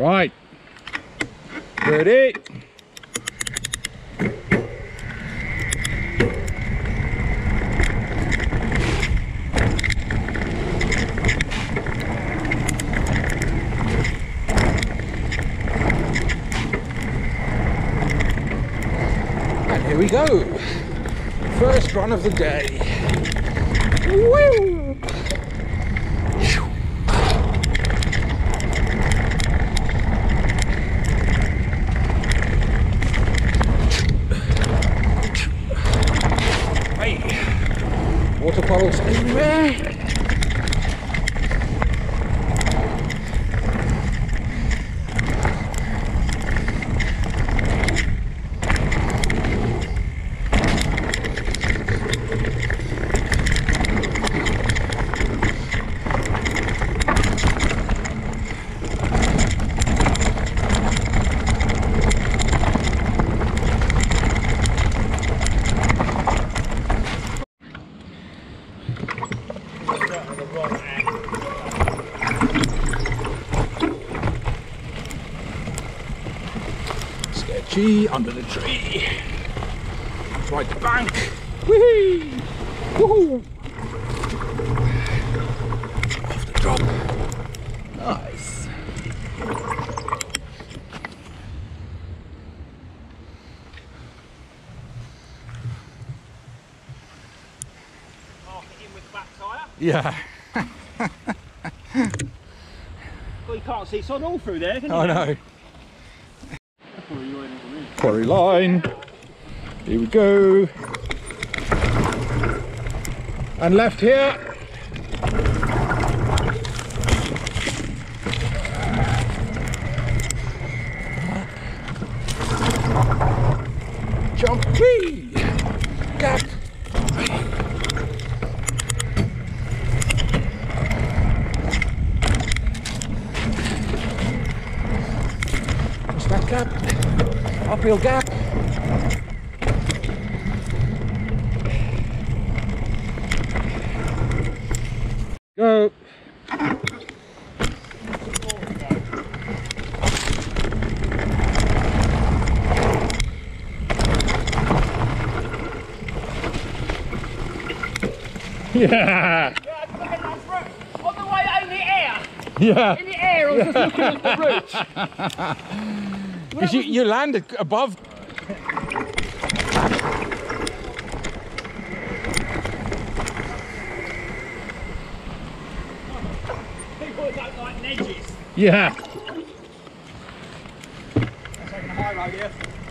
Right. Ready. And here we go. First run of the day. Woo! Water puddles everywhere. Sketchy under the tree. Ride the bank. Whee! Woohoo! Off the drop. Nice. Mark it in with the back tyre. Yeah. Well, you can't see sod all through there, can you? I know. Quarry line. Here we go. And left here. Jump. Whee! Gap. What's that gap? Uphill gap. Go. Yeah. On the way in the air. Yeah. In the air, I was just looking at the route. Because you landed above. People don't like nedges. Yeah. I'm taking a high road here.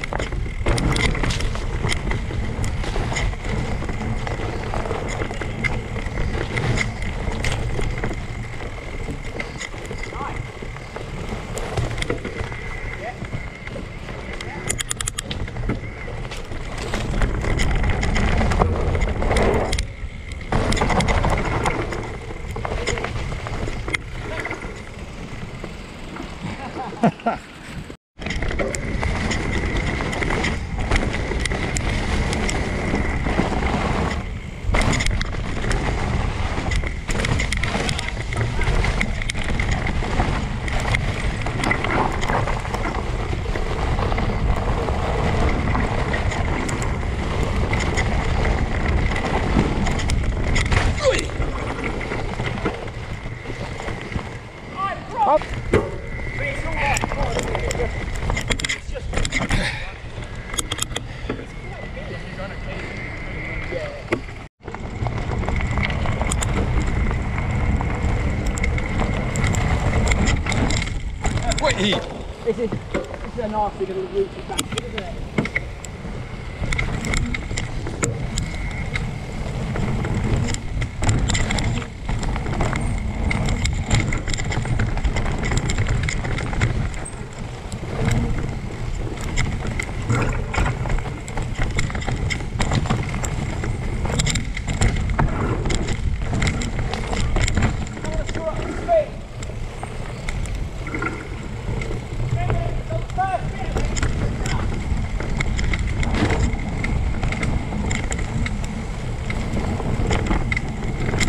Up. Wait. This is a nasty little route to back, isn't it?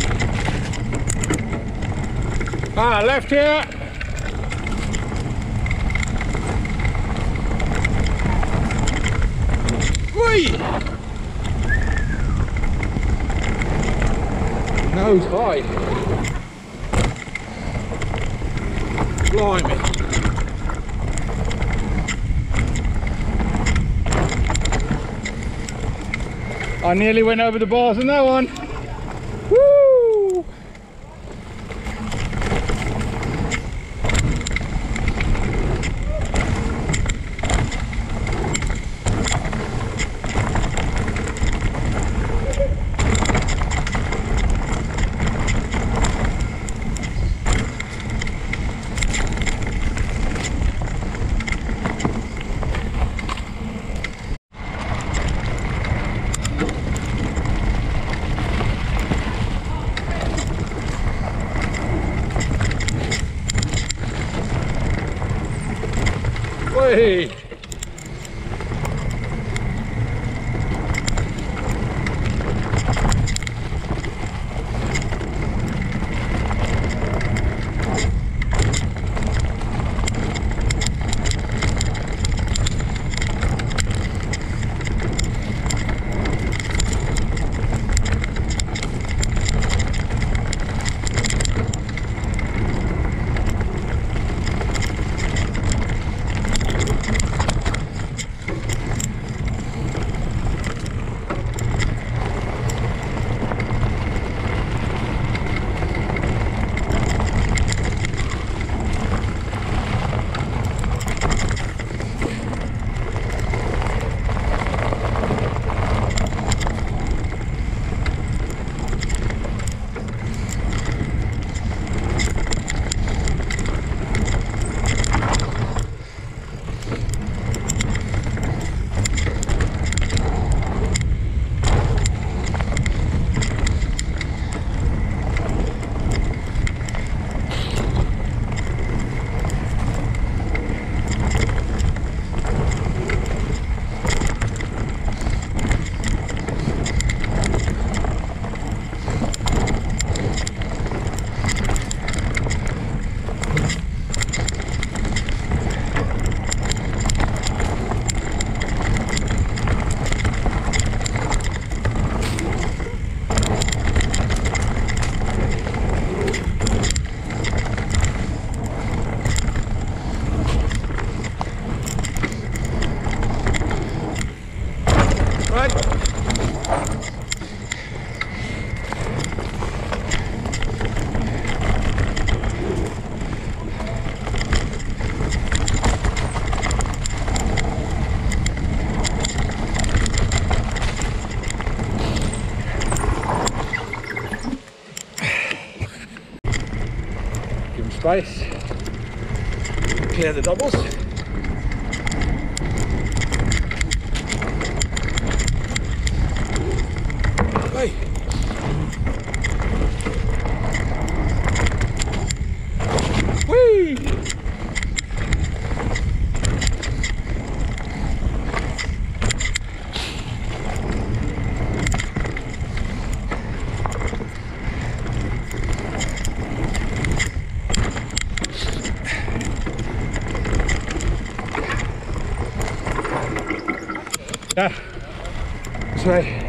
Left here. Whee! Nose high. Blimey. I nearly went over the bars on that one. Woo! Hey. Space, clear the doubles. Hey. Whee! Yeah, that's right.